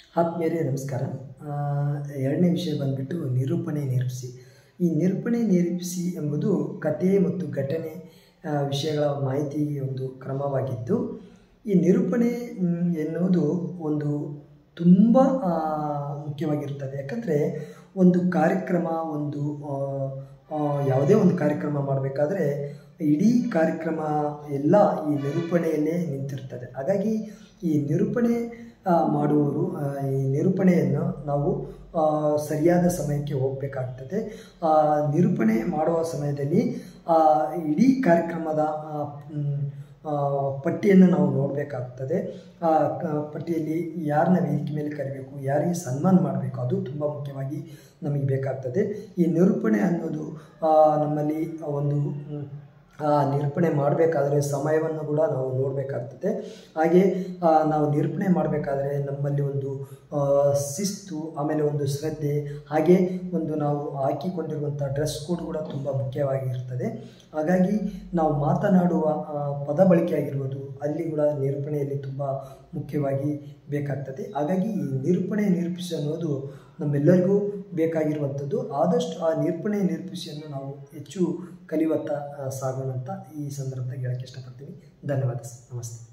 ಆತ್ಮೀಯರೇ ನಮಸ್ಕಾರ. ಎರಡನೇ ವಿಷಯ ಬಂದುಬಿಟ್ಟು ನಿರೂಪಣೆ ನಿರೂಪಿಸಿ. ಈ ನಿರೂಪಣೆ ನಿರೂಪಿಸಿ ಎಂಬುದು ಕಥೆ ಮತ್ತು ಘಟನೆ ವಿಷಯಗಳ ಮಾಹಿತಿ ಒಂದು ಕ್ರಮವಾಗಿದ್ದು, ಈ ನಿರೂಪಣೆ ಎನ್ನುವುದು ಒಂದು ತುಂಬ ಮುಖ್ಯವಾಗಿರುತ್ತದೆ. ಯಾಕಂದರೆ ಒಂದು ಕಾರ್ಯಕ್ರಮ ಯಾವುದೇ ಒಂದು ಕಾರ್ಯಕ್ರಮ ಮಾಡಬೇಕಾದ್ರೆ ಇಡೀ ಕಾರ್ಯಕ್ರಮ ಎಲ್ಲ ಈ ನಿರೂಪಣೆಯಲ್ಲೇ ನಿಂತಿರ್ತದೆ. ಹಾಗಾಗಿ ಈ ನಿರೂಪಣೆ ಮಾಡುವವರು ಈ ನಿರೂಪಣೆಯನ್ನು ನಾವು ಸರಿಯಾದ ಸಮಯಕ್ಕೆ ಹೋಗಬೇಕಾಗ್ತದೆ. ನಿರೂಪಣೆ ಮಾಡುವ ಸಮಯದಲ್ಲಿ ಇಡೀ ಕಾರ್ಯಕ್ರಮದ ಪಟ್ಟಿಯನ್ನು ನಾವು ನೋಡಬೇಕಾಗ್ತದೆ. ಪಟ್ಟಿಯಲ್ಲಿ ಯಾರನ್ನ ವೇದಿಕೆ ಮೇಲೆ ಕರಿಬೇಕು, ಯಾರಿಗೆ ಸನ್ಮಾನ ಮಾಡಬೇಕು, ಅದು ತುಂಬ ಮುಖ್ಯವಾಗಿ ನಮಗೆ ಬೇಕಾಗ್ತದೆ. ಈ ನಿರೂಪಣೆ ಅನ್ನೋದು ನಮ್ಮಲ್ಲಿ ಒಂದು ನಿರೂಪಣೆ ಮಾಡಬೇಕಾದ್ರೆ ಸಮಯವನ್ನು ಕೂಡ ನಾವು ನೋಡಬೇಕಾಗ್ತದೆ. ಹಾಗೆ ನಾವು ನಿರೂಪಣೆ ಮಾಡಬೇಕಾದ್ರೆ ನಮ್ಮಲ್ಲಿ ಒಂದು ಶಿಸ್ತು, ಆಮೇಲೆ ಒಂದು ಶ್ರದ್ಧೆ, ಹಾಗೆ ಒಂದು ನಾವು ಹಾಕಿಕೊಂಡಿರುವಂಥ ಡ್ರೆಸ್ ಕೋಡ್ ಕೂಡ ತುಂಬ ಮುಖ್ಯವಾಗಿರ್ತದೆ. ಹಾಗಾಗಿ ನಾವು ಮಾತನಾಡುವ ಪದ ಬಳಕೆ ಆಗಿರ್ಬೋದು, ಅಲ್ಲಿ ಕೂಡ ನಿರೂಪಣೆಯಲ್ಲಿ ತುಂಬ ಮುಖ್ಯವಾಗಿ ಬೇಕಾಗ್ತದೆ. ಹಾಗಾಗಿ ಈ ನಿರೂಪಣೆ ನಿರೂಪಿಸಿ ಅನ್ನೋದು ನಮ್ಮೆಲ್ಲರಿಗೂ ಬೇಕಾಗಿರುವಂಥದ್ದು. ಆದಷ್ಟು ಆ ನಿರೂಪಣೆ ನಿರೂಪಿಸಿಯನ್ನು ನಾವು ಹೆಚ್ಚು ಕಲಿಯುವತ್ತ ಸಾಗೋಣ ಅಂತ ಈ ಸಂದರ್ಭದಲ್ಲಿ ಹೇಳೋಕ್ಕೆ ಇಷ್ಟಪಡ್ತೀನಿ. ಧನ್ಯವಾದ. ನಮಸ್ತೆ.